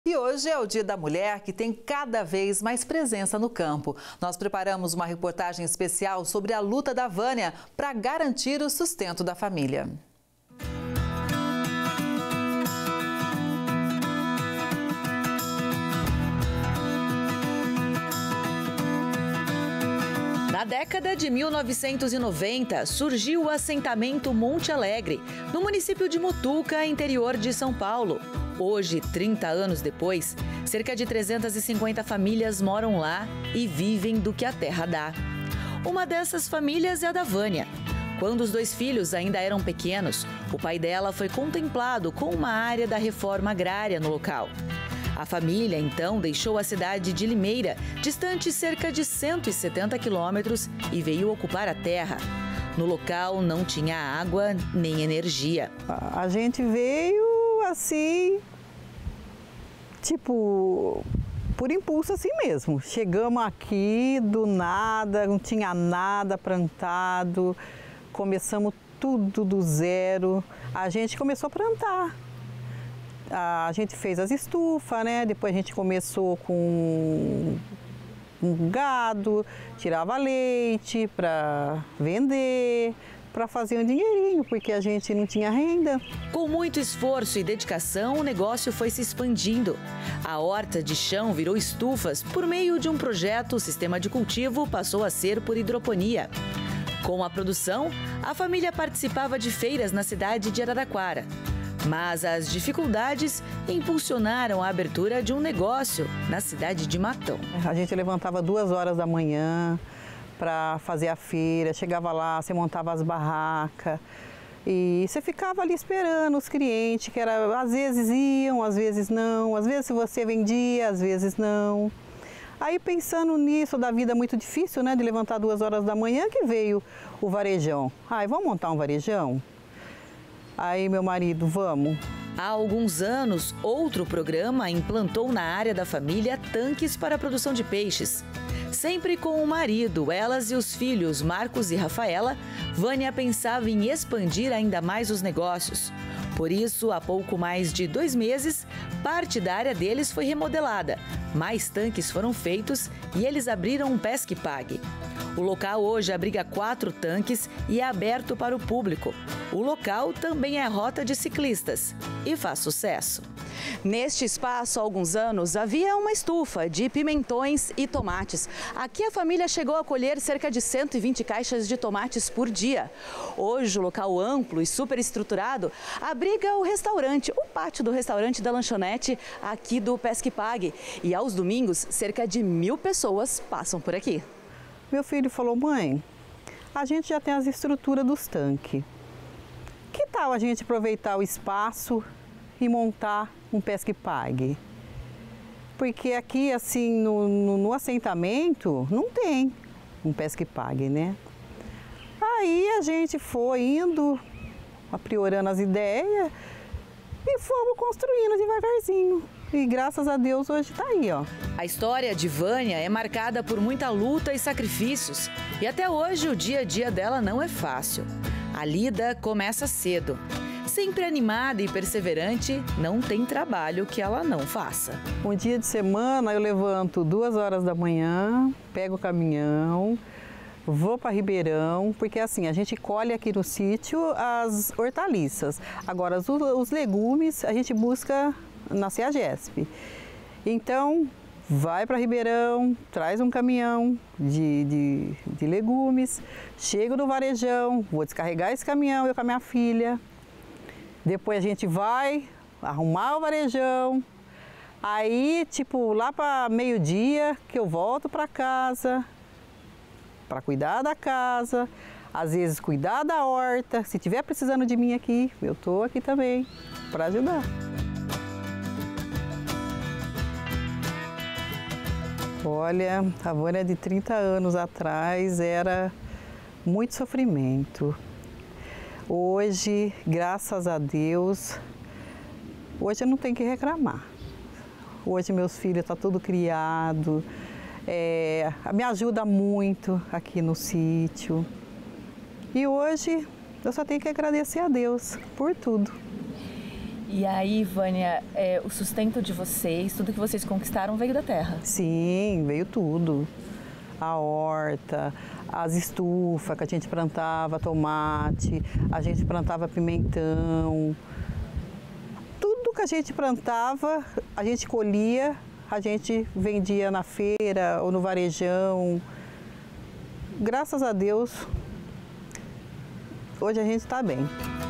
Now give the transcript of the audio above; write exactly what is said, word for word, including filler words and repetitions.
E hoje é o Dia da Mulher, que tem cada vez mais presença no campo. Nós preparamos uma reportagem especial sobre a luta da Vânia para garantir o sustento da família. Na década de mil novecentos e noventa, surgiu o assentamento Monte Alegre, no município de Mutuca, interior de São Paulo. Hoje, trinta anos depois, cerca de trezentas e cinquenta famílias moram lá e vivem do que a terra dá. Uma dessas famílias é a da Vânia. Quando os dois filhos ainda eram pequenos, o pai dela foi contemplado com uma área da reforma agrária no local. A família, então, deixou a cidade de Limeira, distante cerca de cento e setenta quilômetros, e veio ocupar a terra. No local não tinha água nem energia. A gente veio assim, tipo, por impulso assim mesmo. Chegamos aqui do nada, não tinha nada plantado, começamos tudo do zero. A gente começou a plantar. A gente fez as estufas, né? Depois a gente começou com um gado, tirava leite para vender, para fazer um dinheirinho, porque a gente não tinha renda. Com muito esforço e dedicação, o negócio foi se expandindo. A horta de chão virou estufas. Por meio de um projeto, o sistema de cultivo passou a ser por hidroponia. Com a produção, a família participava de feiras na cidade de Araraquara. Mas as dificuldades impulsionaram a abertura de um negócio na cidade de Matão. A gente levantava duas horas da manhã para fazer a feira, chegava lá, você montava as barracas e você ficava ali esperando os clientes, que era, às vezes iam, às vezes não, às vezes você vendia, às vezes não. Aí pensando nisso, da vida muito difícil, né, de levantar duas horas da manhã, que veio o varejão. Ai, vamos montar um varejão? Aí meu marido, vamos. Há alguns anos, outro programa implantou na área da família tanques para a produção de peixes. Sempre com o marido, elas e os filhos, Marcos e Rafaela, Vânia pensava em expandir ainda mais os negócios. Por isso, há pouco mais de dois meses, parte da área deles foi remodelada. Mais tanques foram feitos e eles abriram um Pesque Pague. O local hoje abriga quatro tanques e é aberto para o público. O local também é rota de ciclistas e faz sucesso. Neste espaço, há alguns anos, havia uma estufa de pimentões e tomates. Aqui a família chegou a colher cerca de cento e vinte caixas de tomates por dia. Hoje, o local amplo e super estruturado abriga o restaurante, o pátio do restaurante da lanchonete aqui do Pesque Pague. E aos domingos, cerca de mil pessoas passam por aqui. Meu filho falou, mãe, a gente já tem as estruturas dos tanques. Que tal a gente aproveitar o espaço e montar um Pesque Pague? Porque aqui, assim, no, no, no assentamento, não tem um Pesque Pague, né? Aí a gente foi indo, apriorando as ideias e fomos construindo devagarzinho. E graças a Deus hoje está aí, ó. A história de Vânia é marcada por muita luta e sacrifícios. E até hoje o dia a dia dela não é fácil. A lida começa cedo. Sempre animada e perseverante, não tem trabalho que ela não faça. Um dia de semana eu levanto duas horas da manhã, pego o caminhão, vou para Ribeirão, porque assim, a gente colhe aqui no sítio as hortaliças. Agora, os, os legumes a gente busca na CEAGESP. Então, vai para Ribeirão, traz um caminhão de, de, de legumes, chego no varejão, vou descarregar esse caminhão, eu com a minha filha. Depois a gente vai arrumar o varejão. Aí, tipo, lá para meio-dia que eu volto para casa, para cuidar da casa, às vezes cuidar da horta. Se tiver precisando de mim aqui, eu tô aqui também para ajudar. Olha, a Vânia de trinta anos atrás era muito sofrimento. Hoje, graças a Deus, hoje eu não tenho que reclamar. Hoje meus filhos estão tudo criado, é, me ajuda muito aqui no sítio. E hoje eu só tenho que agradecer a Deus por tudo. E aí, Vânia, é, o sustento de vocês, tudo que vocês conquistaram veio da terra? Sim, veio tudo. A horta, as estufas que a gente plantava tomate, a gente plantava pimentão. Tudo que a gente plantava, a gente colhia, a gente vendia na feira ou no varejão. Graças a Deus, hoje a gente está bem.